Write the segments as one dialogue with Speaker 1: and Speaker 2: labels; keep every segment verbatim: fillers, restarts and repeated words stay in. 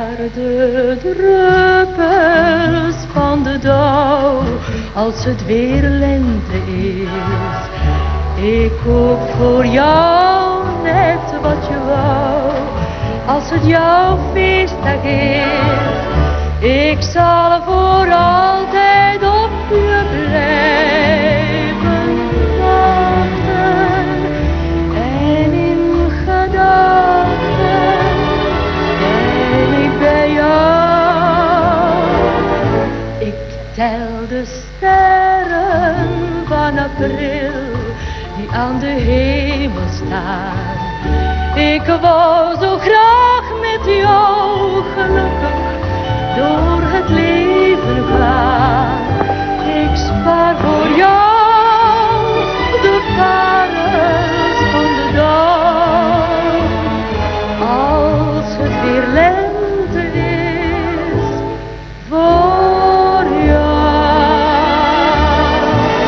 Speaker 1: spaar de druppels van de dauw als het weer lente is. Ik koop voor jou net wat je wou, als het jouw feestdag is. Ik zal voor altijd op je blijven wachten en in gedachten ben ik bij jou. Ik tel de sterren van april die aan de hemel staan. Ik wou zo graag met jou gelukkig door het leven gaan. Ik spaar voor jou de parels van de dauw, als het weer lente is voor jou.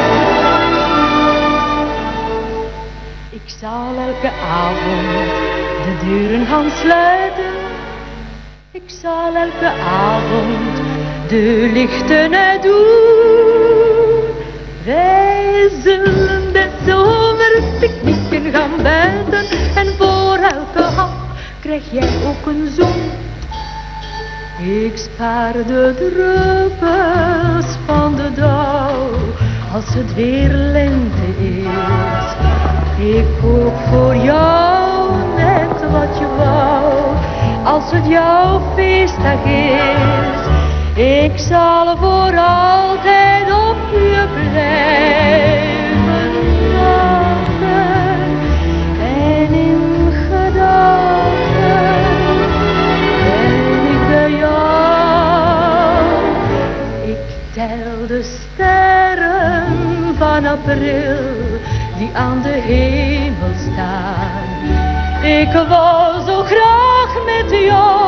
Speaker 1: Ik zal elke avond de deuren gaan sluiten. Ik zal elke avond de lichten uitdoen. Wij zullen de zomer picknicken gaan buiten en voor elke hap krijg jij ook een zoen. Ik spaar de druppels van de dauw als het weer lente is. Ik koop voor jou net wat je wou, als het jouw feestdag is. Ik zal voor altijd op je blijven wachten en in gedachten ben ik bij jou. Ik tel de sterren van april die aan de hemel staan. Ik wou zo graag met jou